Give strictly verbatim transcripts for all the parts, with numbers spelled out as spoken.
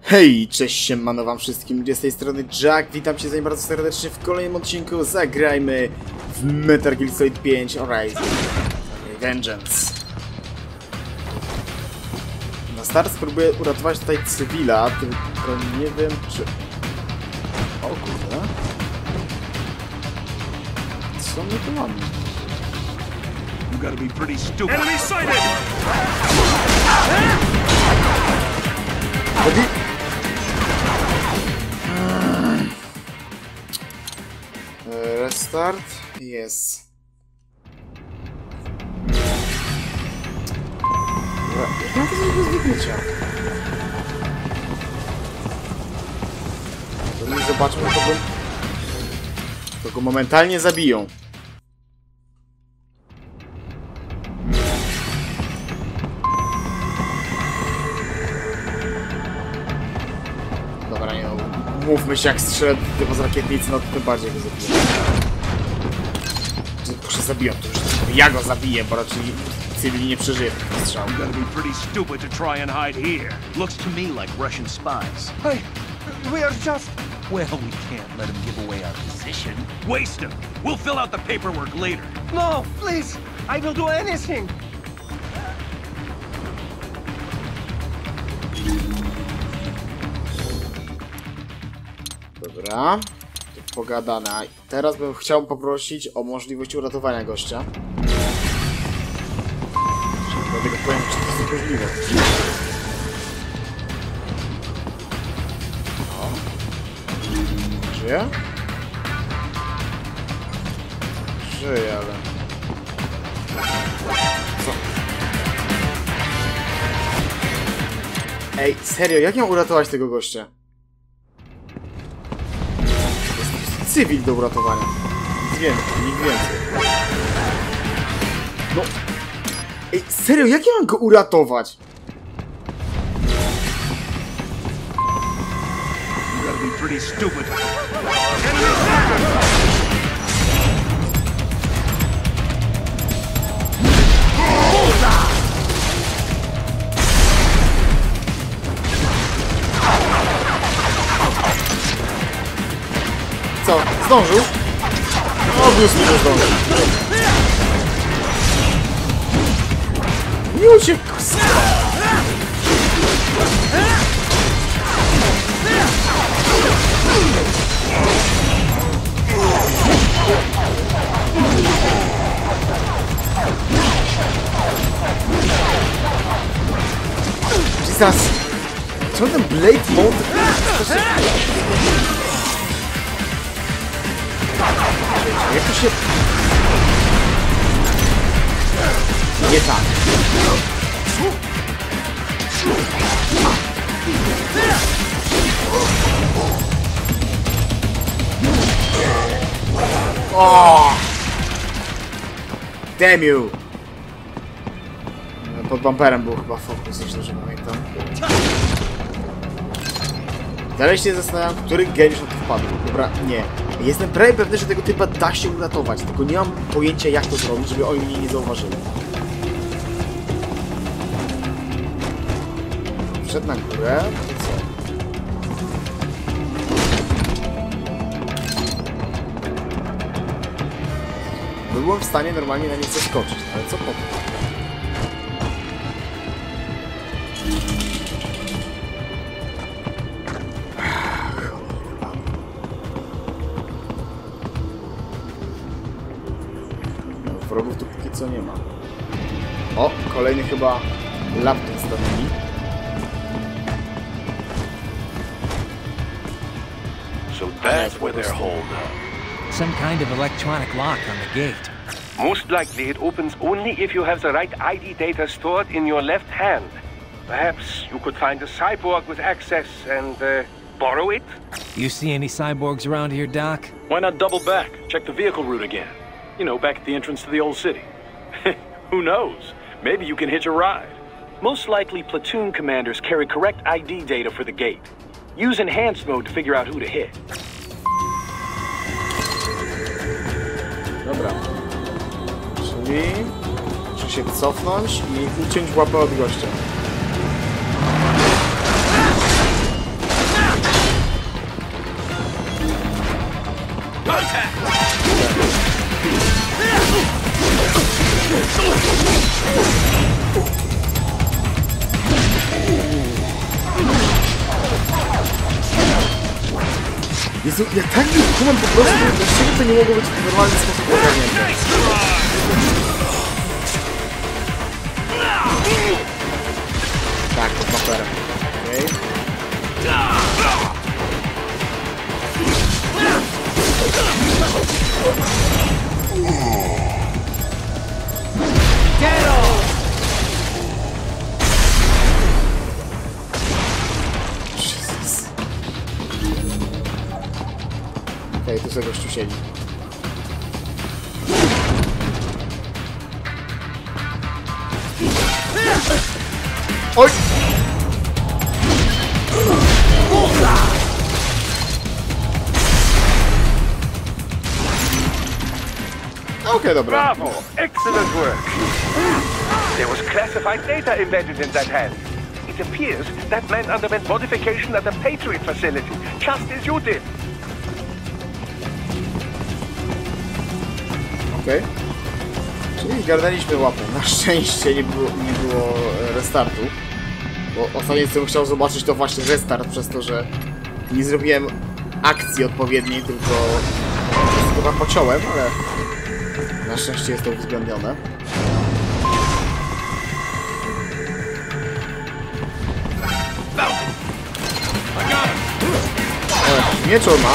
Hej, cześć, siemano wam wszystkim, ludzie z tej strony Jack, witam cię zanim bardzo serdecznie w kolejnym odcinku. Zagrajmy w Metal Gear Solid pięć Horizon Vengeance. Na start spróbuję uratować tutaj cywila, tylko nie wiem czy... O kurde. Co my tu mamy? You gotta be pretty stupid. Enemy sighted! Chodzi? Restart? Yes. Ja to zrobię z wygnięcia. To nie zobaczmy, to go... To go momentalnie zabiją. Dobra, nie no. Mówmy się, jak strzelę tylko z rakietnicy, no to tym bardziej go zabiję. Proszę, zabiją, to już ja go zabiję, bo raczej cywili nie przeżyje tego strzału. You gotta be pretty stupid to try and hide here. Looks to me like Russian spies. Hey, we are just... Well, we can't let him give away our position. Waste him. We'll fill out the paperwork later. No, please! I will do anything! Dobra, to pogadane. Teraz bym chciał poprosić o możliwość uratowania gościa. Dlatego powiem, czy to jest możliwe. O. Żyje? Żyje, ale... Co? Ej, serio, jak miał uratować tego gościa? Cywil do uratowania. Nic więcej, nic więcej. No. Ej, serio, jak ja mam go uratować? You gotta be pretty stupid. Co? Zdążył? Obviously nie zdążył. Nie uciekł! Jesus! Co ten Blade Mode? Jak to się... Nie tak. O! Damn you! Pod bumperem był chyba fokus, jeśli dobrze pamiętam. Dalej się zastanawiam, który geniusz na to wpadł. Dobra, nie. Jestem prawie pewny, że tego typa da się uratować, tylko nie mam pojęcia, jak to zrobić, żeby oni mnie nie zauważyli. Wszedł na górę, to co? Byłem w stanie normalnie na nie zeskoczyć, ale co potem? Wrogów tu póki co nie ma. O, kolejny chyba laptop stawili. So that's where they're holed up. Some kind of electronic lock on the gate. Most likely it opens only if you have the right I D data stored in your left hand. Perhaps you could find a cyborg with access and uh, borrow it? You see any cyborgs around here, Doc? Why not double back? Check the vehicle route again. You know, back at the entrance to the old city. Who knows? Maybe you can hitch a ride. Most likely, platoon commanders carry correct I D data for the gate. Use enhanced mode to figure out who to hit. Dobra. Czyli... Muszę się cofnąć i uciąć łapę od gościa. Jezu, ja tak nie kumam po prostu, dlaczego to nie mogło być w normalny sposób ogarnięte. Tak, to papera. Okej. Jesus. Okej, tu sobie gościu siedzi. Oj! Okej, okay, dobra. Bravo! Excellent work! There was classified data embedded in that hand. It appears that man underwent modification at the Patriot facility, just as you did. Okej. Okay. Czyli zgarnęliśmy łapę. Na szczęście nie było, nie było restartu. Bo ostatnie co bym chciał zobaczyć to właśnie restart, przez to, że nie zrobiłem akcji odpowiedniej, tylko chyba pociąłem, ale na szczęście jest to uwzględnione. O, miecz on ma.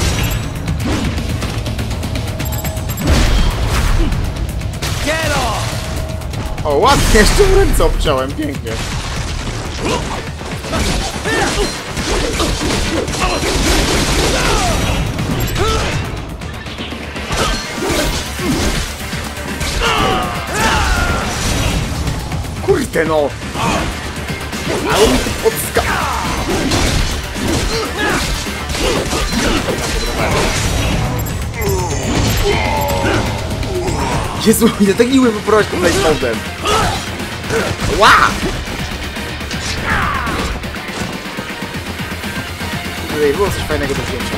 O, ładnie, jeszcze w ręce obciąłem, pięknie. Kurde no! Ale mi tu podska... Jezu, ile tak nie umiem wyprowadzić tym placemontem. Ła! Tutaj było coś fajnego do wzięcia.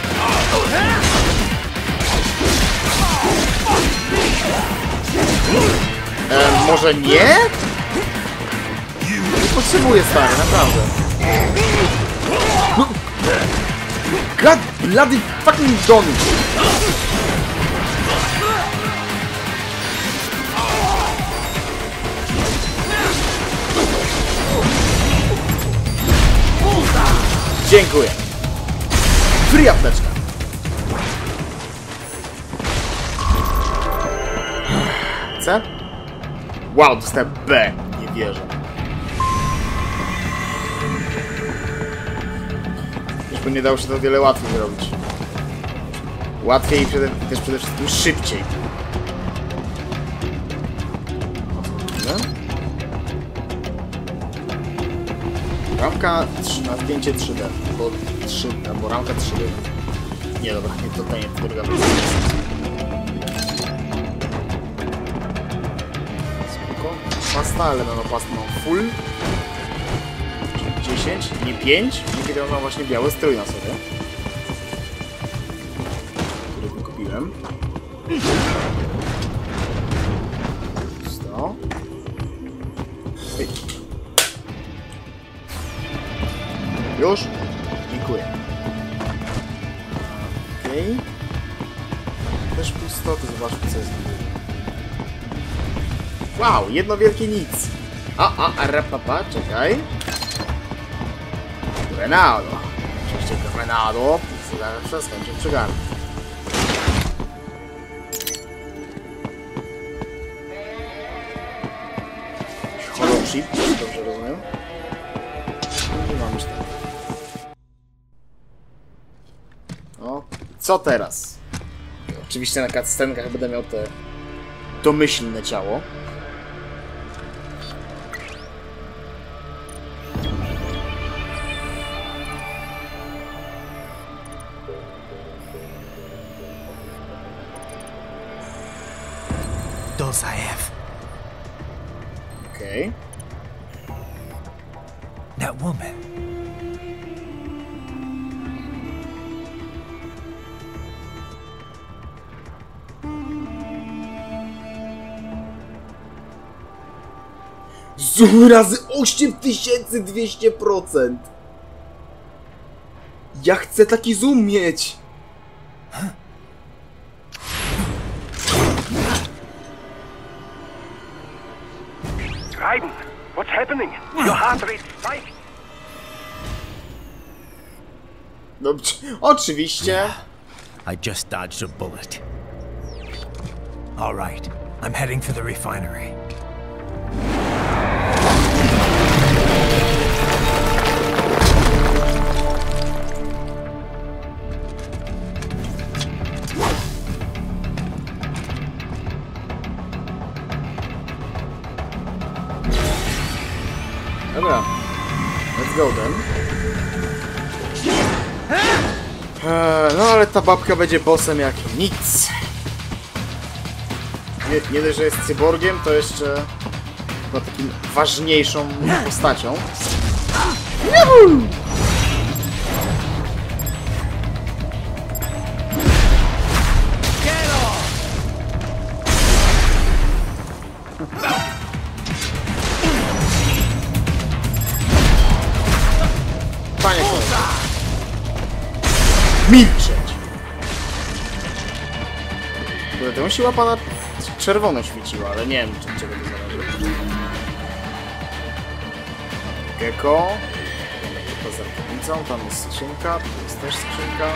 Ehm, może nie? Nie potrzebuję, stary, naprawdę. God bloody fucking John! Dziękuję. Free apteczka. C? Wow, dostałem B. Nie wierzę. Już by nie dało się to wiele łatwiej zrobić. Łatwiej i przede, też przede wszystkim szybciej. Ramka na zdjęcie trzy D, bo trzy D, albo ramka trzy D. Nie, dobra, nie, to ta nie, to druga wersja. Spoko. Pasta, ale no pasta mam full. dziesięć, nie pięć. Niekiedy mam właśnie biały strój na sobie. Który wykupiłem. sto. Już? Dziękuję. Okej. Okay. Też pustoty, zobaczmy co jest. Wow, jedno wielkie nic. A, a, a, rapapa, czekaj. Grenado. Oczywiście grenado. Zaraz przestań się przygarnąć. Hollow chip, dobrze rozumiem. Nie mam już tak. O, co teraz? Oczywiście na cutscenkach będę miał te domyślne ciało. Dozaev. Okej. Okay. That woman. Zoom razy osiem tysięcy dwieście procent. Ja chcę taki zoom mieć. Raiden, what's happening? Your heart rate spiked. No, oczywiście. I just dodged a bullet. All right, I'm heading for the refinery. Dobra, let's go then. Eee, no ale ta babka będzie bossem jak nic. Nie, nie dość, że jest cyborgiem, to jeszcze chyba takim ważniejszą postacią. Juhu! Panie kolego. Milczeć! Bo temu siła pana czerwono świeciła, ale nie wiem, czy czego to zależy. Gecko. To za kierownicą, tam jest skrzynka, tu jest też skrzynka.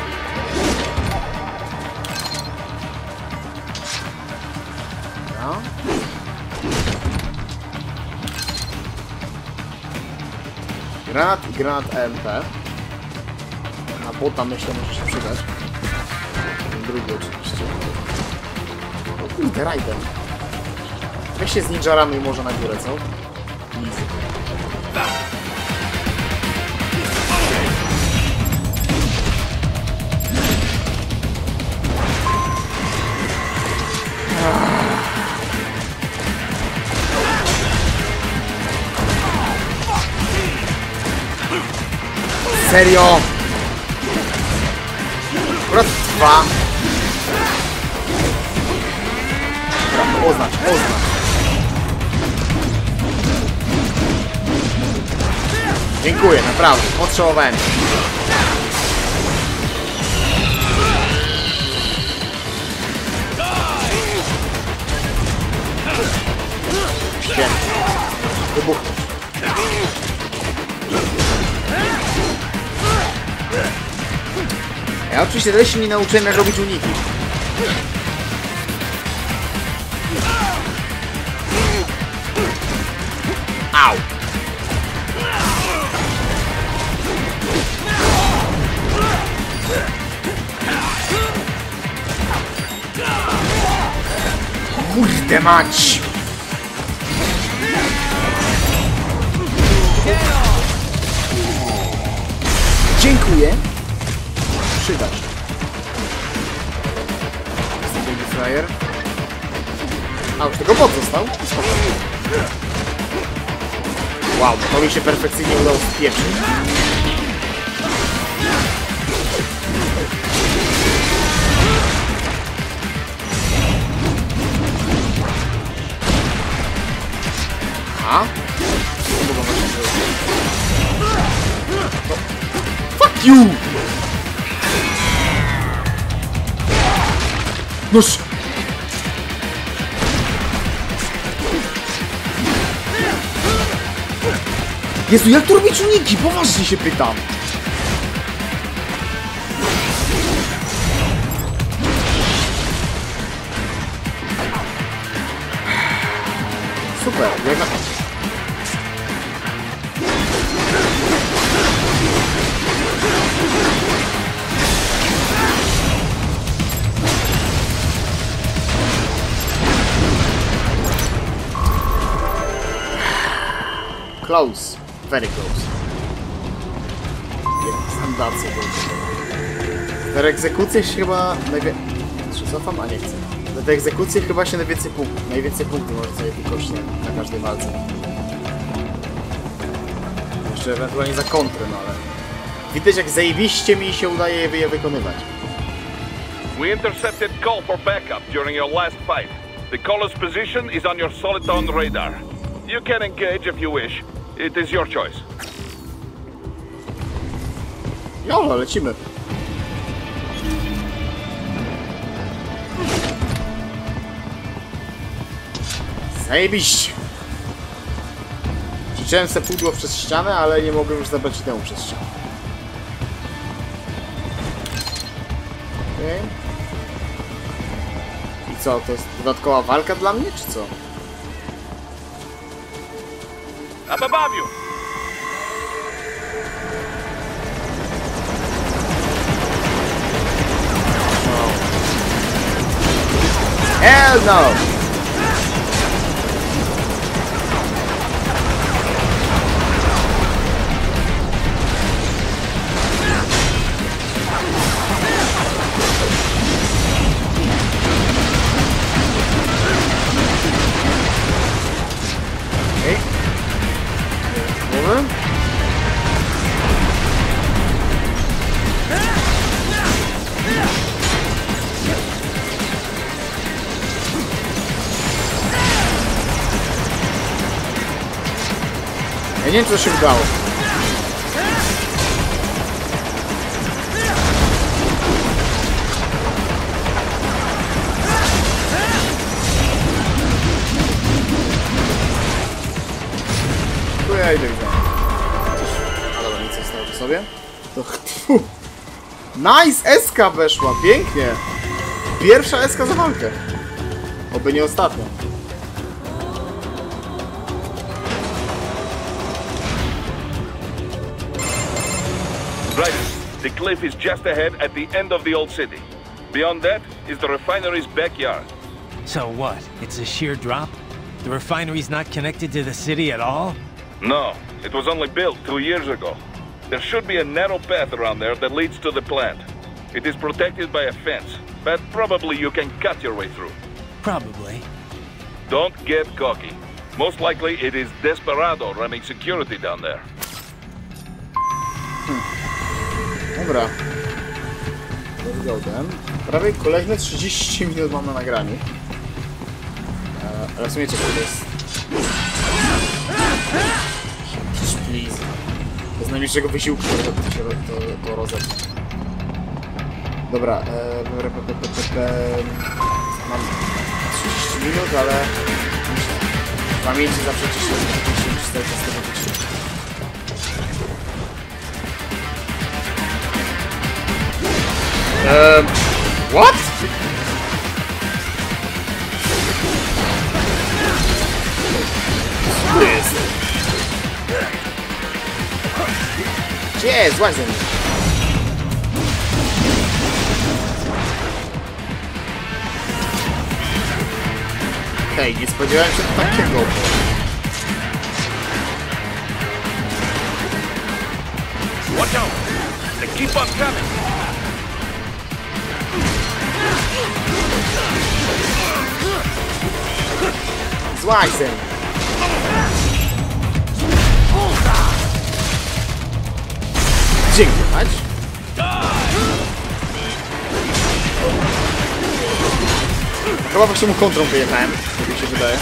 No. Granat i granat E M P. A bota myślę może się przydać. Ten drugi oczywiście. O kurde, Raiden. Weź się z ninjarami może na górę, co? Easy. Serio? Raz, dwa. Dobra, oznacz, oznacz. Dziękuję, naprawdę, potrzebowałem. Świetnie. Wybuchnąć. Ja oczywiście też się nie nauczyłem, jak robić uniki. Au! Kurde mać! Dziękuję. Przyda się. Baby Flyer. A, już tylko bot został? Wow, to mi się perfekcyjnie udało spieprzyć. A? Co mogą właśnie zrobić? No. Fuck you! Noż! Jezu, jak to robić uniki? Poważnie się pytam. Super, jak na... Close. Very close. Standardy. Te egzekucje się chyba... Najwie... Czy cofam? A nie chcę. Te egzekucje chyba się najwięcej punktów. Najwięcej punktów może sobie wykość na każdej walce. Jeszcze ewentualnie za kontrę, no ale... Widać jak zajebiście mi się udaje je wykonywać. We intercepted call for backup during your last fight. The caller's position is on your Soliton radar. You can engage if you wish. It is your choice. Jolo, lecimy. Zajebiście. Rzuciłem se pudło przez ścianę, ale nie mogłem już zabrać temu przez ścianę. Okay. I co, to jest dodatkowa walka dla mnie, czy co? Up above you! Hell no! Okay. Głowy. Ja nie wiem, co się udało. Tu ja idę widzę. A dobra, nic zostało po sobie. To tfu. Nice! Eska weszła, pięknie! Pierwsza eska za walkę. Oby nie ostatnia. Right. The cliff is just ahead at the end of the old city. Beyond that is the refinery's backyard. So what? It's a sheer drop? The refinery's not connected to the city at all? No, it was only built two years ago. There should be a narrow path around there that leads to the plant. It is protected by a fence, but probably you can cut your way through. Probably. Don't get cocky. Most likely it is Desperado running security down there. Dobra. Zgodę. Prawie kolejne trzydzieści minut mam na nagraniu. Eee, ale w sumie czekaj, to jest... Please. Bez najmniejszego wysiłku to, to, to, to rozepnie. Dobra. Eee, mam trzydzieści minut, ale... W pamięci zawsze czyszczę cztery cztery. Um, what? Co jest? Gdzie jest? Właśnie. Hej, nie spodziewałem się takiego. Watch out! They keep on coming! Złajsem! Dziękować! Chyba właśnie mu kontrą wyjechałem, jak mi się wydaje.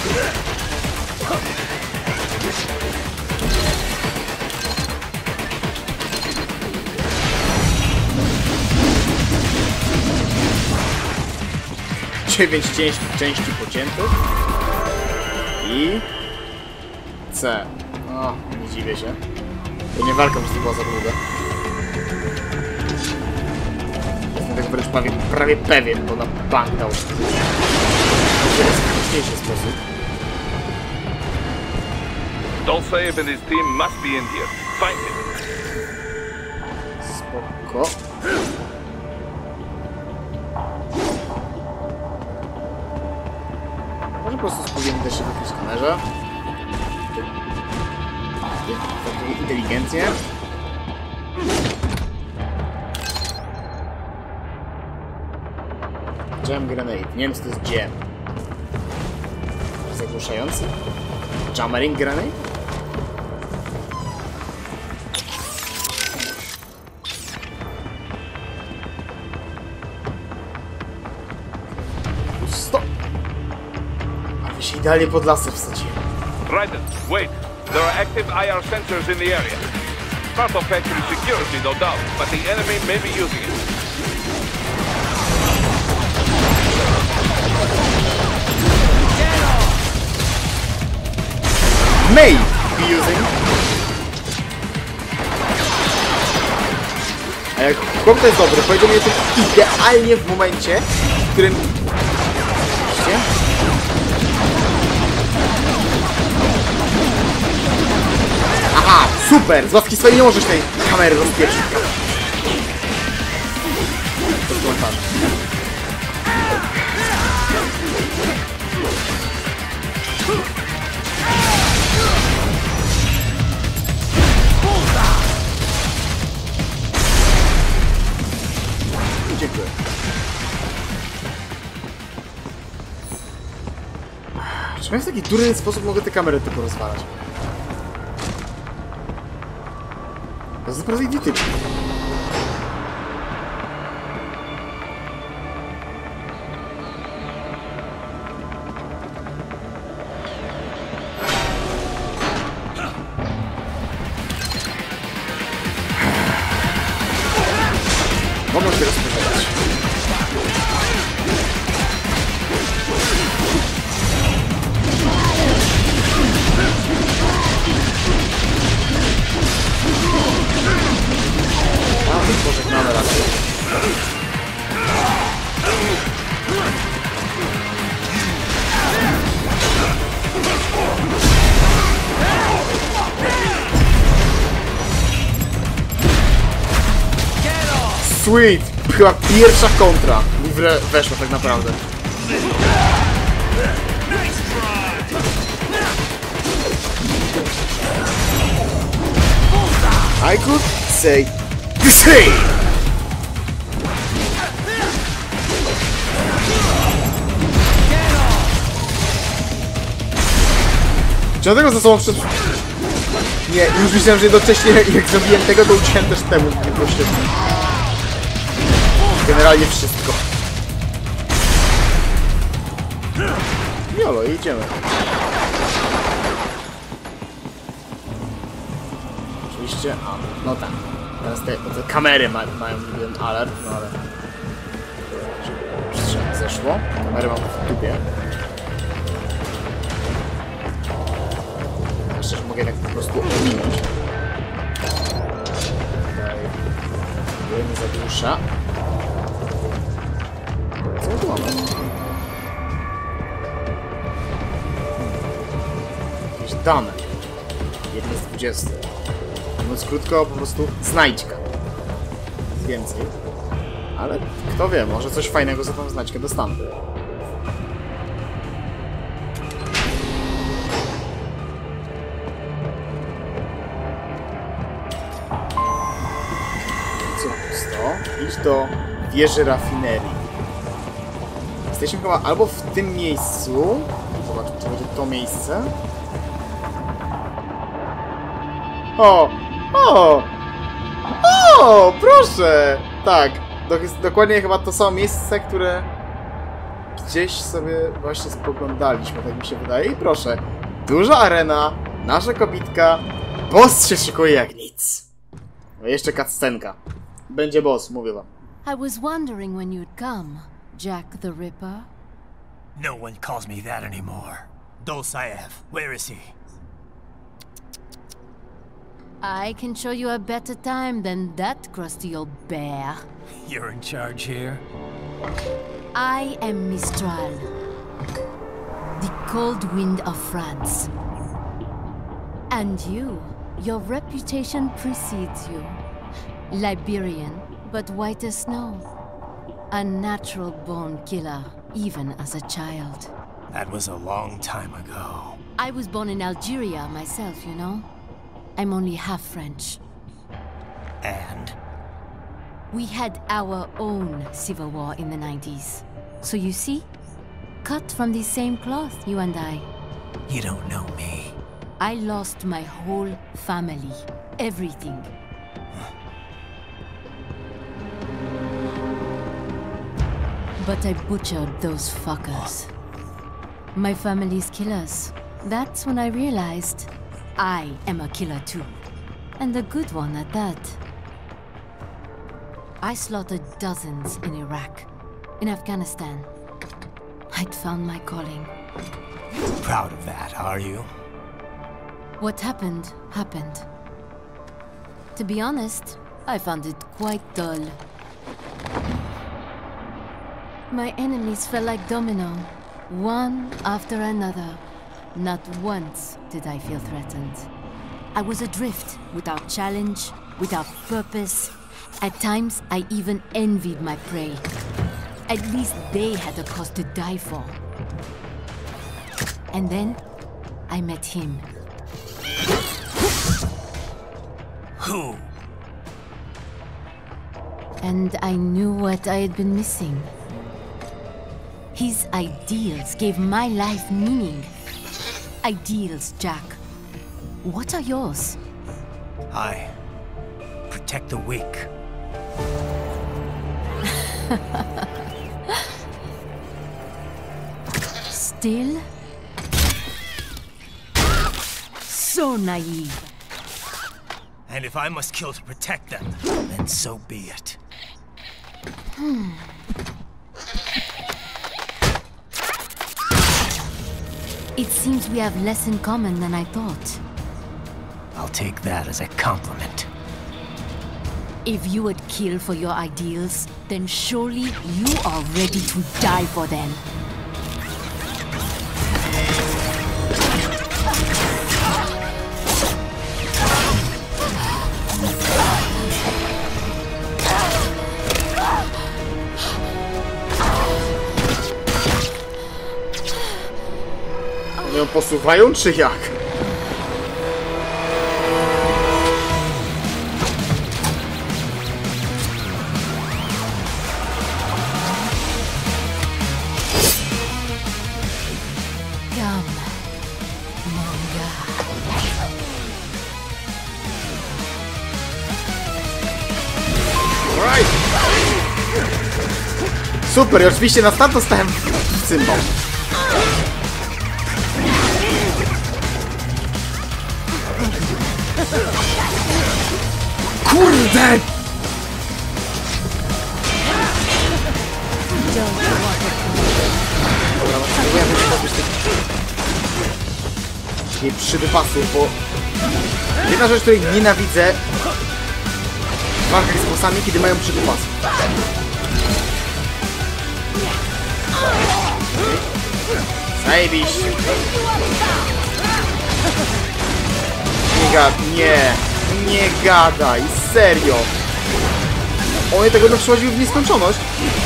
Dziewięć części, części pociętych. I... C. O, nie dziwię się. To nie walka po prostu była za długa. Jestem tego wręcz prawie, prawie pewien, bo na bank dał. To jest skuteczniejszy sposób. Dolceev and his team must be in here. Find him. Spoko. Może po prostu spróbujemy też się w jakimś kamerze. Tak inteligentnie. Jam grenade. Nie wiem, co to jest jam. Zagłuszający? Jammering grenade? Stop! A wy się idealnie pod laser wsadziłem. Raiden, wait. There are active I R sensors in the area. Part of factory security, no doubt, but the enemy may be using it. may be using. A jak chłop to jest dobry, powiedział mi o tym idealnie w momencie, w którym... Widzicie? Aha, super! Z łaski swojej nie możesz tej kamery rozpieprzyć. To jest komentarz. Dziękuję. Czy ja w taki durny sposób mogę te kamery tylko rozwalać? To jest naprawdę idiotyczne. Mogą się rozpoczynać. A, być pożegnamy raczej. Sweet! Chyba pierwsza kontra mi wre weszła tak naprawdę. I could say the same! Czy dlatego za sobą przed... Nie, już myślałem, że jednocześnie jak zrobiłem tego, to uciekłem też temu, nie pośrednio. Generalnie wszystko. Jolo, idziemy. Oczywiście, a, no tak. Teraz te, te kamery ma, mają jeden alert, no ale... Już zeszło. Kamery mam w dupie. Jeszcze mogę tak po prostu ominąć. Tutaj... Nie zadusza. Co tu mamy? Jakieś dane. Jedne z dwudziestu. Mówiąc krótko, po prostu znajdźka. Więcej. Ale kto wie, może coś fajnego za tą znajdźkę dostanę. Co pusto? Idź do wieży rafinerii. Jesteśmy chyba albo w tym miejscu. Zobacz, czy będzie to miejsce. O! O! O! Proszę! Tak. To jest dokładnie chyba to samo miejsce, które gdzieś sobie właśnie spoglądaliśmy, tak mi się wydaje. I proszę. Duża arena, nasza kobitka. Boss się szykuje jak nic. No jeszcze cutscenka. Będzie boss, mówię wam. I was wondering when you'd come, Jack the Ripper. No one calls me that anymore. Dolsaev, where is he? I can show you a better time than that crusty old bear. You're in charge here? I am Mistral, the cold wind of France. And you, your reputation precedes you. Liberian, but white as snow. A natural-born killer, even as a child. That was a long time ago. I was born in Algeria myself, you know. I'm only half French. And? We had our own civil war in the nineties. So you see? Cut from the same cloth, you and I. You don't know me. I lost my whole family. Everything. But I butchered those fuckers. My family's killers. That's when I realized I am a killer too. And a good one at that. I slaughtered dozens in Iraq, in Afghanistan. I'd found my calling. Proud of that, are you? What happened, happened. To be honest, I found it quite dull. My enemies fell like domino, one after another. Not once did I feel threatened. I was adrift, without challenge, without purpose. At times, I even envied my prey. At least they had a cause to die for. And then, I met him. Who? And I knew what I had been missing. His ideals gave my life meaning. Ideals, Jack. What are yours? I protect the weak. Still? So naive. And if I must kill to protect them, then so be it. Hmm. It seems we have less in common than I thought. I'll take that as a compliment. If you would kill for your ideals, then surely you are ready to die for them. Ją posuwają, czy jak? Alright. Super, i oczywiście na start dostałem w cymbał. Kurde! Dobra, spróbuję pozbyć tych... Nie przywypasów, bo... Jedna rzecz, której nienawidzę w walkach z bossami, kiedy mają przywypas. Zajebiście. Nie gad... Nie! Nie gadaj! Serio! One tego doprzechodziły w nieskończoność.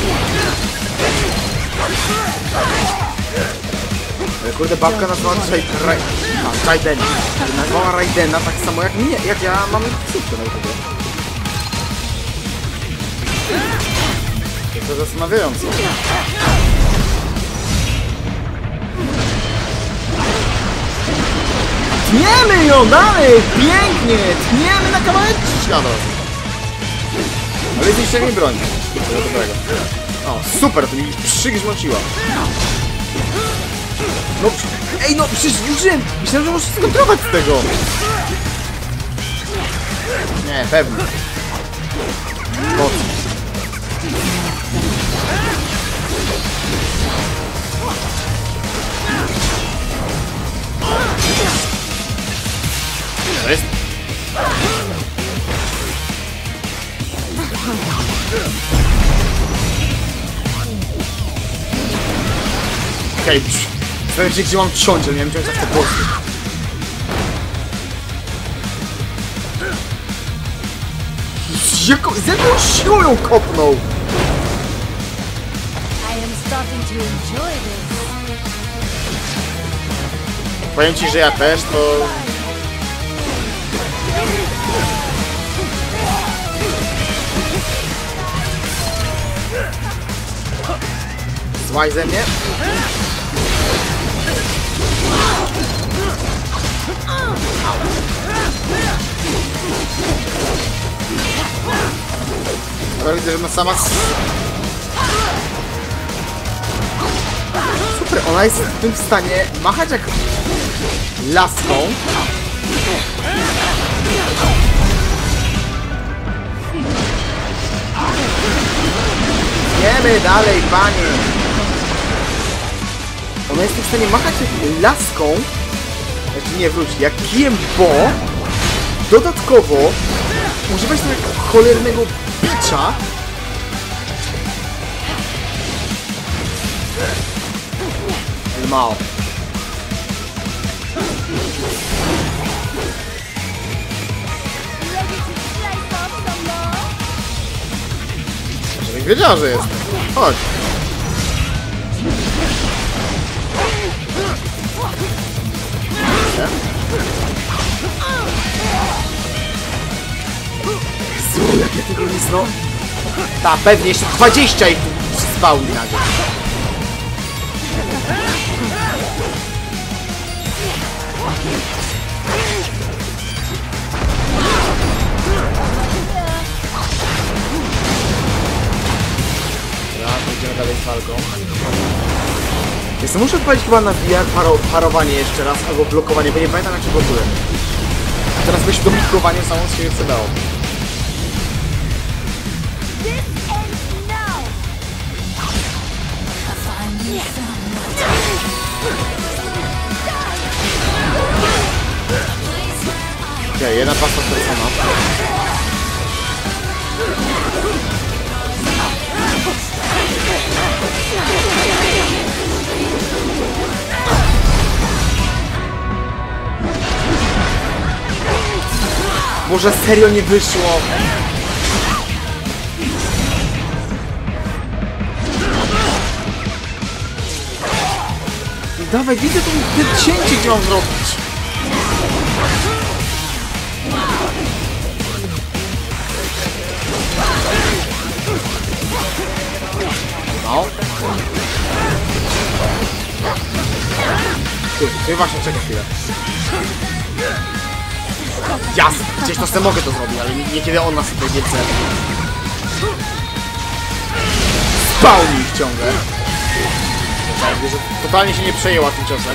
Kurde, babka nazwała Raidena. Nazwała Raidena tak samo jak mnie, jak ja mam wszystko na YouTube. Jest to zastanawiające. Tniemy ją dalej! Pięknie! Tniemy na kawałeczki świadom! Ale zniszczę mi broń. Tego dobrego. O, super, to mi przygrzmociła. No, ej no, przecież użyłem! Myślałem, że muszę skontrować z tego! Nie, pewnie. Po co? To jest... Okej, okay, zastanawiam się, gdzie mam ciąć, ale miałem ciąć tak po prostu. Z jaką, z jaką siłą ją kopnął? Powiem ci, że ja też, to... Złaj ze mnie. Ale widzę, że ma sama... Super, ona jest w tym stanie machać jak laską. Idziemy dalej, panie! Ona jest w stanie machać laską Znaczy nie, wróć. Jak kijem, bo dodatkowo używać tego cholernego bicza. Mało. Żebym wiedział, że jest. Chodź. Jezu, jak ja tego nic, no... Ta, pewnie jeszcze dwadzieścia ich tu spałni nagle. Dobra, pójdziemy dalej z walką. Jeszcze muszę odpalić chyba na V R paro, parowanie jeszcze raz, albo blokowanie, bo nie pamiętam jak się blokuje. A teraz byś do blokowania samą z siebie przydało. Okej, okay, jedna pasta stracona. Może serio nie wyszło? Dawaj, widzę to te cięcie, gdzie mam zrobić. No. Ty, ty właśnie, czekaj chwilę. Jasne, gdzieś to sobie mogę to zrobić, ale nie, nie kiedy on nas tutaj nie chce. Spałni ich ciągle. Że totalnie się nie przejęła tym ciosem.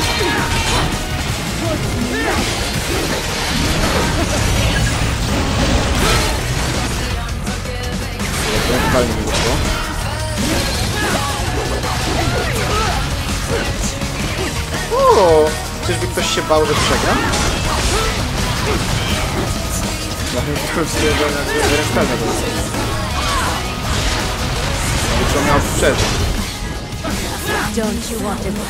To totalnie nie wyszło. O, czyżby ktoś się bał, że przegra? Ja bym stwierdzał, że resztę do zostawienia. Już miał przeżyć. Don't you want it?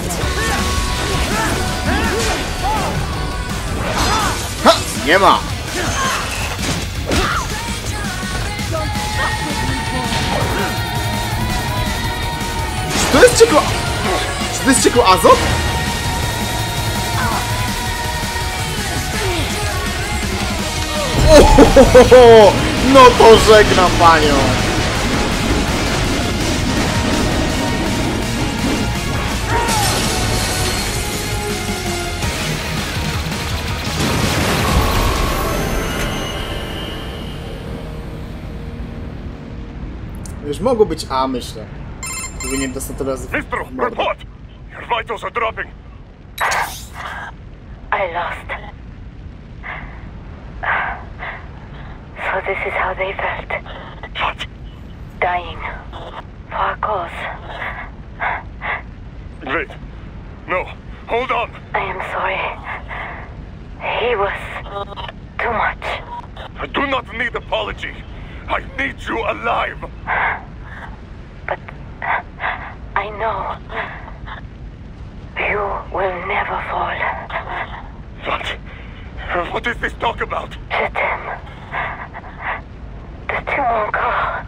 Ha! Nie ma! Czy to jest ciekło... Czy to jest ciekło azot? Ohohoho! No to żegnam panią! Już mogło być A, myślę. Gdyby nie dostał teraz... Mister, report! Your vitals are dropping. I lost. So this is how they felt. What? Dying. For a cause. Wait. No. Hold on. I am sorry. He was too much. I do not need apology. I need you alive. But I know you will never fall. What? What is this talk about? Je t'aime. De tout mon corps.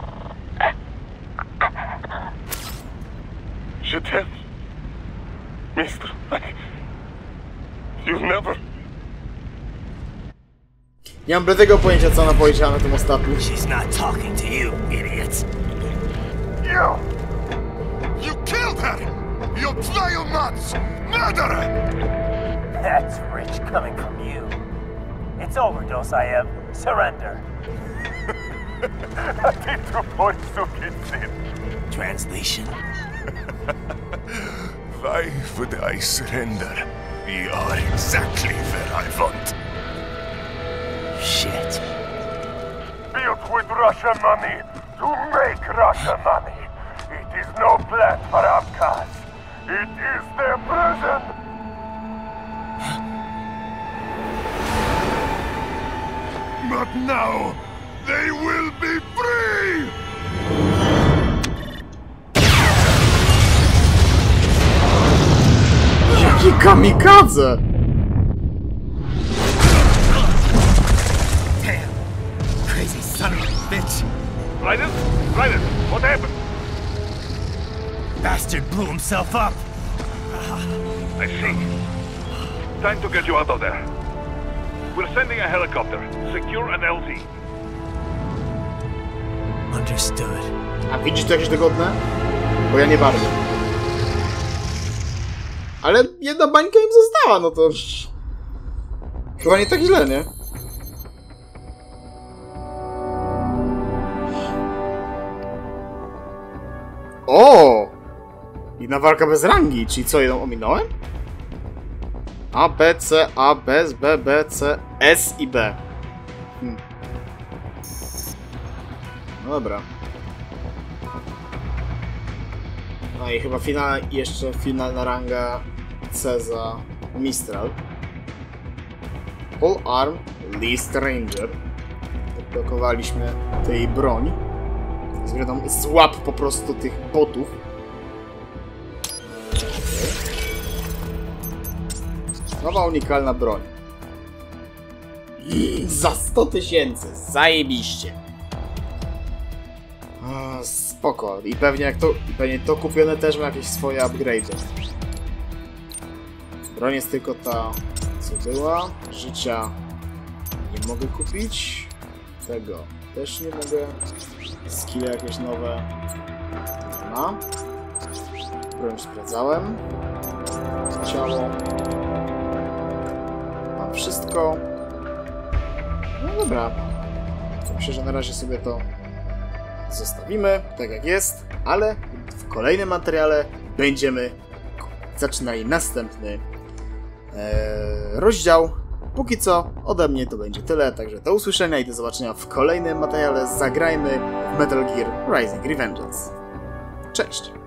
Je t'aime. Mister, I... You'll never... Nie mam bladego pojęcia, co ona powiedziała na tym ostatnim. She's not talking to you, idiots. You! You killed her! You Plyonuts! Murderer! That's rich coming from you. It's overdose, I am. Surrender. Translation. Why would I surrender? You are exactly where I want. Shit. Built with Russian money to make Russian money. It is no plan for outcasts. It is their prison. up now, they will be free! Jaki kamikadze! Damn! Crazy son of a bitch! Raiden? Raiden, what happened? Bastard blew himself up! I see. Time to get you out of there. We're sending a helicopter. Secure an L Z. Understood. A widzisz to jakieś dogodne? Bo ja nie bardzo. Ale jedna bańka im została, no to... Chyba nie tak źle, nie? O! Inna walka bez rangi, czyli co, ją ominąłem? A, B, C, A, bez, B, B, C, S i B. Hmm. No dobra. No i chyba finalna, jeszcze finalna ranga C za Mistral. Full Arm Least Ranger. Odblokowaliśmy tej broń. Zbieram złap po prostu tych botów. Nowa unikalna broń. I za sto tysięcy. Zajebiście. A, spoko. I pewnie jak to, i pewnie to kupione też ma jakieś swoje upgrade'y. Broń jest tylko ta, co była. Życia nie mogę kupić. Tego też nie mogę. Skille jakieś nowe. Nie ma. Broń sprawdzałem. Ciało. Mam wszystko. No dobra. Myślę, że na razie sobie to zostawimy tak jak jest, ale w kolejnym materiale będziemy zaczynali następny e, rozdział. Póki co ode mnie to będzie tyle, także do usłyszenia i do zobaczenia w kolejnym materiale. Zagrajmy w Metal Gear Rising Revengeance. Cześć!